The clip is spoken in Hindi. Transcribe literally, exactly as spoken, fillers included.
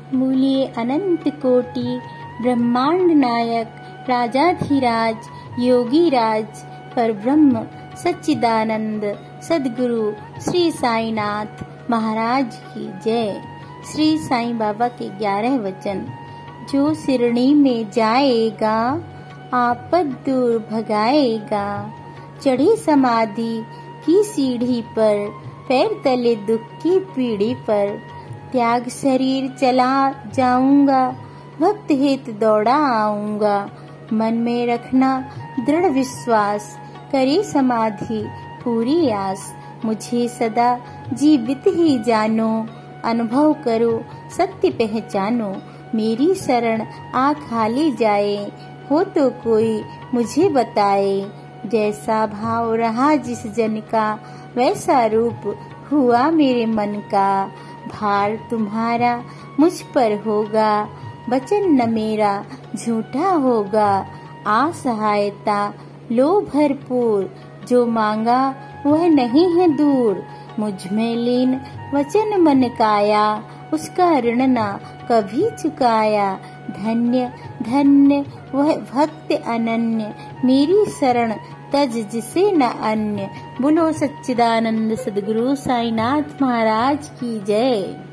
बोलिए अनंत कोटि ब्रह्मांड नायक राजाधिराज योगी राज परब्रह्म सच्चिदानंद सद्गुरु श्री साईनाथ महाराज की जय। श्री साईं बाबा के ग्यारह वचन। जो सिरणी में जाएगा आपद दूर भगाएगा। चढ़ी समाधि की सीढ़ी पर पैर तले दुख की पीढ़ी पर। त्याग शरीर चला जाऊंगा भक्त हित दौड़ा आऊंगा। मन में रखना दृढ़ विश्वास करी समाधि पूरी आस। मुझे सदा जीवित ही जानो अनुभव करो सत्य पहचानो। मेरी शरण आ खाली जाए हो तो कोई मुझे बताए। जैसा भाव रहा जिस जन का वैसा रूप हुआ मेरे मन का। भार तुम्हारा मुझ पर होगा वचन न मेरा झूठा होगा। आ सहायता लो भरपूर जो मांगा वह नहीं है दूर। मुझ में लीन वचन मन काया उसका ऋण ना कभी चुकाया। धन्य धन्य वह भक्त अनन्य मेरी शरण तज जिसे न अन्य। बोलो सच्चिदानंद सद्गुरु साईनाथ महाराज की जय।